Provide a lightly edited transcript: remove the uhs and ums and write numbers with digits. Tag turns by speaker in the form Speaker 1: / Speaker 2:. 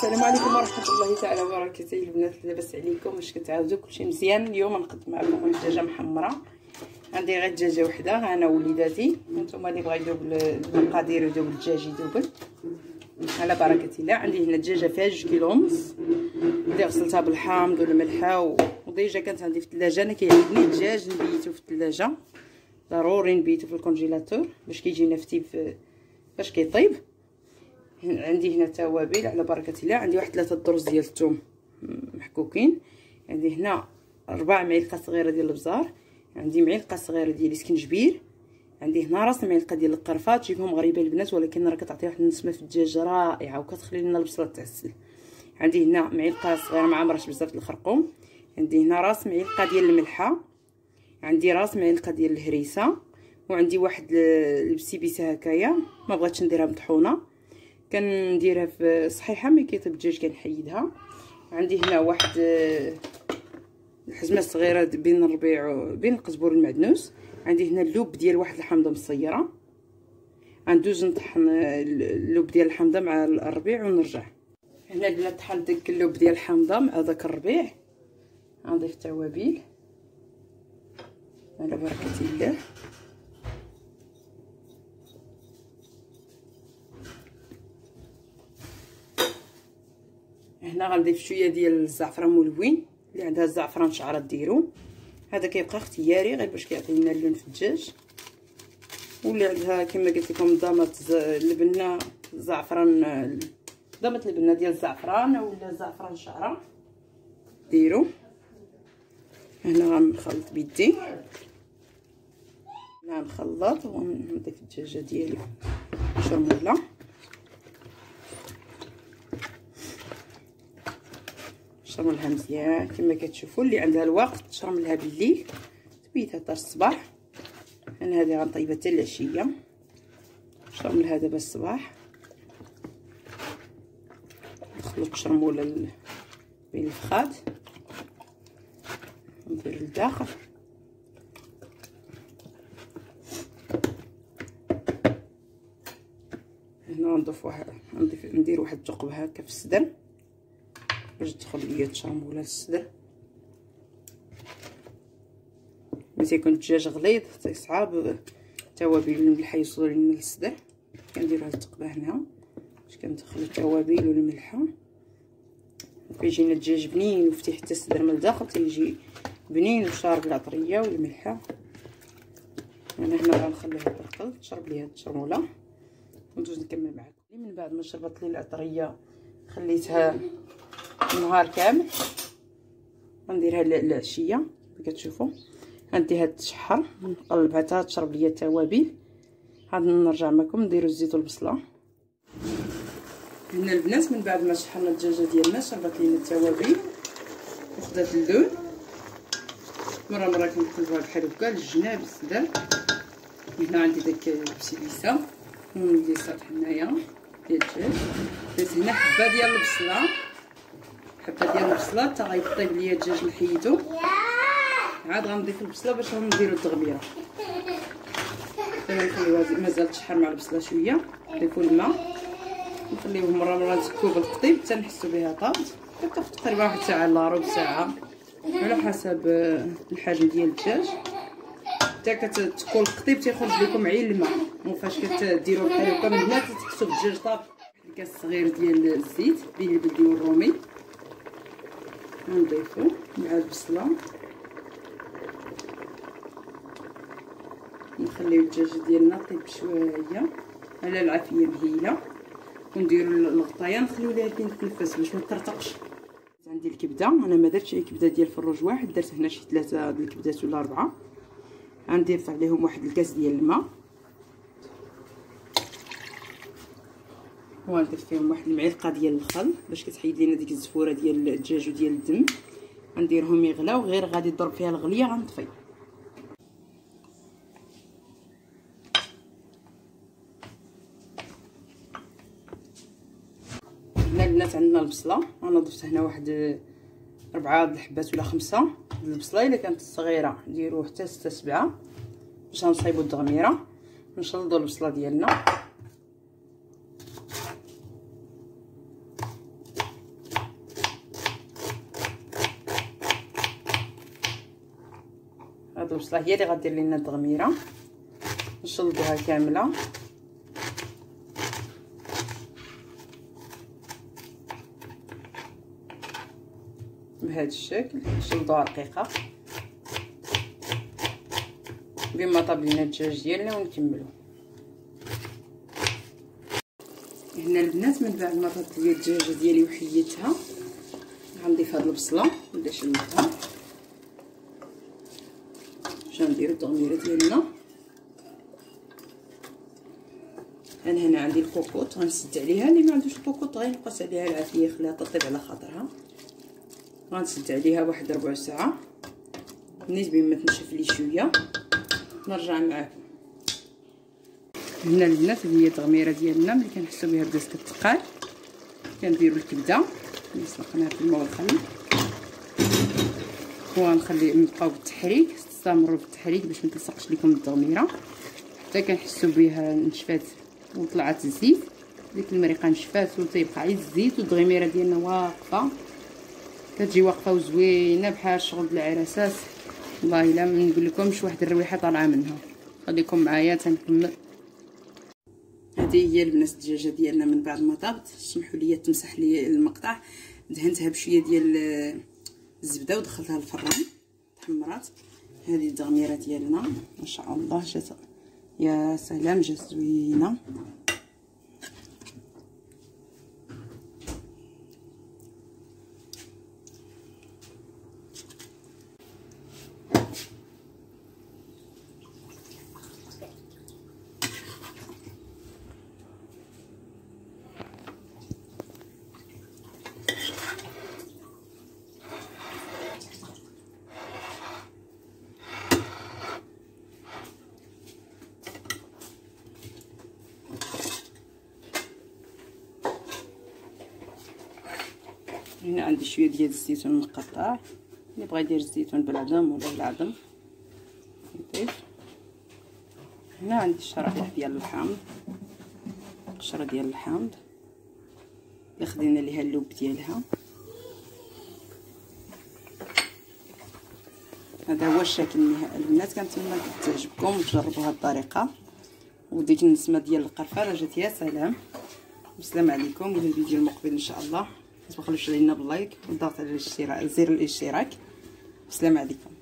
Speaker 1: السلام عليكم ورحمه الله تعالى وبركاته. البنات لاباس عليكم؟ واش كتعاودوا؟ كلشي مزيان؟ اليوم نقدم معكم واحد الدجاجه محمره. عندي غير دجاجه وحده انا ووليداتي، وانتم اللي بغا يذوب المقادير يذوب الدجاج يذوب على بركه الله. عندي هنا الدجاجه فيها 2 كيلو ونص، اللي غسلتها بالحامض والملح وديجا كانت عندي في الثلاجه. انا كيعجبني الدجاج نبيتو في الثلاجه، ضروري نبيتو في الكونجيلاتور باش كيجينا فتيب باش كيطيب. عندي هنا توابل على بركه الله. عندي واحد 3 الدروس ديال الثوم محكوكين، عندي هنا 4 معالق صغيره ديال البزار، عندي معلقه صغيره ديال السكنجبير، عندي هنا راس معلقه ديال القرفه. تجيبهم غريبه البنات ولكن راه كتعطي واحد النسمه في الدجاج رائعه وكتخلي لنا البصله تعسل. عندي هنا معلقه صغيره ما عمرش بزاف د الخرقوم، عندي هنا راس معلقه ديال الملحه، عندي راس معلقه ديال الهريسه، وعندي واحد البسيبيسه هكايا ما بغيتش نديرها مطحونه، كنديرها في صحيحه ملي كيطيب الدجاج كنحيدها. عندي هنا واحد الحزمه صغيره بين الربيع بين القزبر والمعدنوس. عندي هنا اللوب ديال واحد الحامضه مصيره، غندوز نطحن اللوب ديال الحامضه مع الربيع ونرجع. هنا البنات طحنت داك اللوب ديال الحامضه مع داك الربيع. غنضيف التوابل على بركه الله. هنا غنضيف شويه ديال الزعفران ملون، اللي عندها الزعفران شعره ديرو، هذا كيبقى اختياري غير باش كيعطي لنا اللون في الدجاج. واللي عندها كما قلت لكم ضامط لبنه زعفران، ضامط لبنه ديال الزعفران ولا زعفران شعره ديرو. هنا غنخلط بيدي، هنا نخلط ونضيف الدجاجه ديالي شرموله. نشرملها مزيان كما كتشوفوا. اللي عندها الوقت تشرملها بالليل تبيتها حتى الصباح. انا هذه غنطيبها حتى العشيه، نشرملها دابا الصباح. نخلط الشرموله بين الفخاد ندير لداخل. هنا ندير واحد الثقب هكا في الصدر باش تدخل ليا الشرموله للصدر. ملي تيكون الدجاج غليظ تيصعب التوابل والملح يوصلوا لنا للصدر. كندير هاد التقبه هنا باش كندخل التوابل والملح وكيجينا الدجاج بنين وفتيح حتى الصدر من الداخل تيجي بنين وشارب العطريه والملح. انا هنا غنخليها ترقل تشرب ليها الشرموله وندوز نكمل معكم. من بعد ما شربت لي العطريه خليتها نهار كامل، غنديرها العشيه كما كتشوفوا. غنديها تشحر نقلبها حتى تشرب ليا التوابل. عاد نرجع معكم نديروا الزيت والبصله. هنا البنات من بعد ما شحرنا الدجاجه ديالنا شربت لينا التوابل وخدات اللون، مره كنقلبوها بحال هكا للجناب الصدر. هنا عندي داك البسيليسه اللي صافي هنايا ديال الدجاج. درت هنا حبه ديال البصله، حبه ديال البصله حتى غيطيب ليا الدجاج نحيدو. عاد غنضيف البصله باش نديرو التغميره. دابا نخليوها مازال تشحر مع البصله شويه، نضيفو الماء نخليوه مره نسكوه بالقطيب حتى نحسو بها طابت. كتاخد تقريبا واحد ساعه الا ربع ساعه على حسب الحجم ديال الدجاج. حتى كتكون القطيب تيخرج لكم عين الماء، وفاش كديروا بحال هكا من هنا تحسوا بالدجاج طاب. كاس صغير ديال الزيت بين البلدي والرومي نضيفو مع البصله. نخليو الدجاج ديالنا طيب بشويه على العافيه مهيله، ونديروا الغطايه نخليو ليها تنفس باش ما تطرطقش. عندي الكبده، انا ما درتش كبده ديال فروج واحد، درت هنا شي 3 د الكبدات ولا 4. غنضيف عليهم واحد الكاس ديال الماء وغنضيف فيهم واحد المعلقه ديال الخل باش كتحيد لينا ديك الزفوره ديال الدجاج وديال الدم. غنديرهم يغلاو غير غادي تضرب فيها الغليه غنطفي. هنا البنات عندنا البصله، انا ضفت هنا واحد 4 د الحبات ولا 5 د البصله. الا كانت صغيره نديرو حتى 6 7 باش نصايبو التغميره. نشلضوا البصله ديالنا البصله هي اللي غدير لنا التغميره. نشلضوها كامله بهذا الشكل، نشلضوها رقيقه بما طاب لينا الدجاج ديالنا ونكملو. هنا البنات من بعد ما طابت ليا الدجاجه ديالي وحيدتها غنضيف هاد البصله ولا شلتها. باش نديرو التغميره ديالنا. انا هنا عندي الكوكوط غنسد عليها، اللي ما عندوش الكوكوط غينقص عليها العافيه يخليها تطيب على خاطرها. غنسد عليها واحد ربع ساعه نسبي ما تنشف لي شويه نرجع معاكم. هنا البنات هي التغميره ديالنا. ملي كنحسوا بها بدات كتقال كنديروا الكبده اللي سلقناها في الماء والخل ونخلي نبقاو بالتحريك، تستمروا بالتحريك باش ما تلصقش لكم التغميره حتى كنحسوا بها نشفات وطلعت الزيت. ديك المريقه نشفات وتيبقى عيد الزيت والتغميره ديالنا واقفه، كتجي واقفه وزوينه بحال شغل العراسات. والله الا ما نقول لكمش واحد الرويحه طالعه منها. خليكم معايا تنكمل. هذه هي البنات الدجاجه ديالنا من بعد ما طابت. سمحوا لي تمسح لي المقطع، دهنتها بشويه ديال الزبده ودخلتها للفران تحمرات. هذه التغميره ديالنا ما شاء الله جات يا سلام، جات زوينه. هنا عندي شويه ديال الزيتون مقطع، اللي بغى يدير الزيتون بالعظم ولا بالعظم يضيف. هنا عندي شرائح ديال الحامض، قشره ديال الحامض اللي خدينا ليها اللوب ديالها. هذا هو الشكل النهائي البنات. كنتمنى تعجبكم وتجربوا هذه الطريقه. وديك النسمه ديال القرفه راه جات يا سلام. والسلام عليكم، الى الفيديو المقبل ان شاء الله. ما تبخلوش علينا باللايك والضغط على الاشتراك، زر الاشتراك. السلام عليكم.